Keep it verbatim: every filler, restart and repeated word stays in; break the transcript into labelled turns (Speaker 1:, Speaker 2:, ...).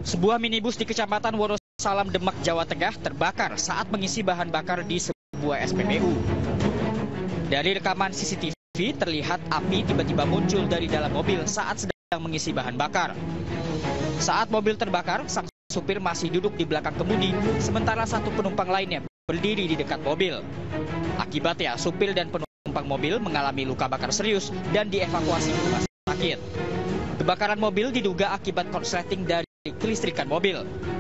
Speaker 1: Sebuah minibus di Kecamatan Wonosalam, Demak, Jawa Tengah terbakar saat mengisi bahan bakar di sebuah S P B U. Dari rekaman C C T V terlihat api tiba-tiba muncul dari dalam mobil saat sedang mengisi bahan bakar. Saat mobil terbakar, sang supir masih duduk di belakang kemudi, sementara satu penumpang lainnya berdiri di dekat mobil. Akibatnya, supir dan penumpang mobil mengalami luka bakar serius dan dievakuasi ke rumah sakit. Kebakaran mobil diduga akibat korsleting dari kelistrikan mobil.